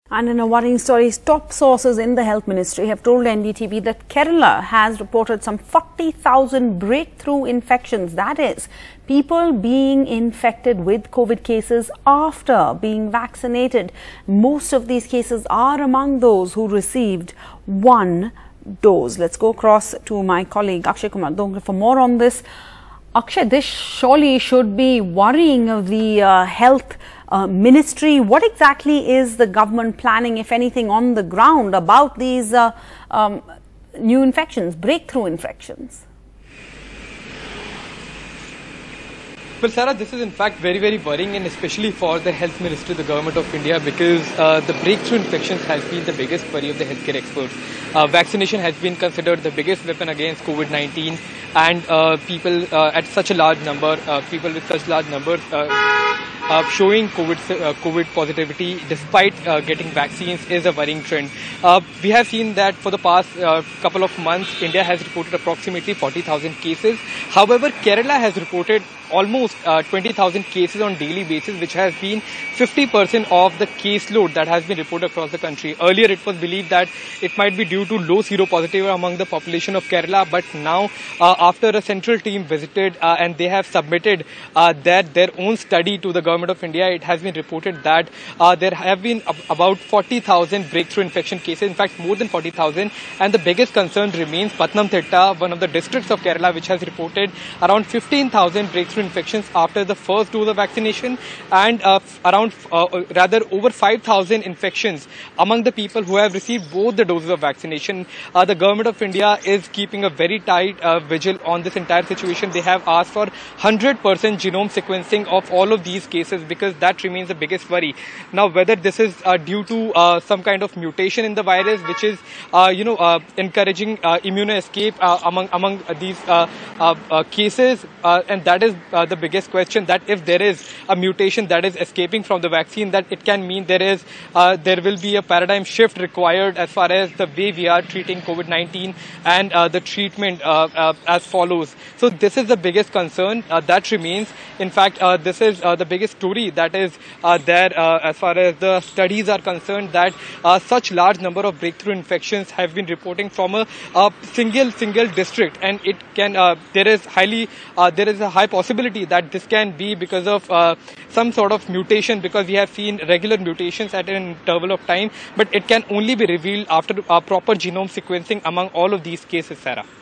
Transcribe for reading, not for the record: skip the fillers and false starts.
And in a worrying story, top sources in the Health Ministry have told NDTV that Kerala has reported some 40,000 breakthrough infections. That is, people being infected with COVID cases after being vaccinated. Most of these cases are among those who received one dose. Let's go across to my colleague Akshay Kumar Dongre for more on this. Akshay, this surely should be worrying of the health ministry. What exactly is the government planning, if anything, on the ground about these new infections, breakthrough infections? Well, Sarah, this is in fact very, very worrying, and especially for the Health Ministry, the Government of India, because the breakthrough infections has been the biggest worry of the healthcare experts. Vaccination has been considered the biggest weapon against COVID-19, and people at such a large number, people with such large numbers showing COVID positivity despite getting vaccines is a worrying trend. We have seen that for the past couple of months, India has reported approximately 40,000 cases. However, Kerala has reported almost 20,000 cases on daily basis, which has been 50% of the caseload that has been reported across the country. Earlier, it was believed that it might be due to low seropositivity among the population of Kerala, but now after a central team visited and they have submitted their own study to the Government of India, it has been reported that there have been about 40,000 breakthrough infection cases, in fact more than 40,000, and the biggest concern remains Pathanamthitta, one of the districts of Kerala, which has reported around 15,000 breakthrough infections after the first dose of vaccination, and rather over 5,000 infections among the people who have received both the doses of vaccination. The Government of India is keeping a very tight vigil on this entire situation. They have asked for 100% genome sequencing of all of these cases, because that remains the biggest worry. Now, whether this is due to some kind of mutation in the virus, which is encouraging immune escape among these cases, and that is the biggest question, that if there is a mutation that is escaping from the vaccine, that it can mean there will be a paradigm shift required as far as the way we are treating COVID-19 and the treatment as follows. So this is the biggest concern that remains. In fact, this is the biggest story that is there as far as the studies are concerned, that such large number of breakthrough infections have been reporting from a single district, and it can there is a high possibility that this can be because of some sort of mutation, because we have seen regular mutations at an interval of time, but it can only be revealed after proper genome sequencing among all of these cases, Sarah.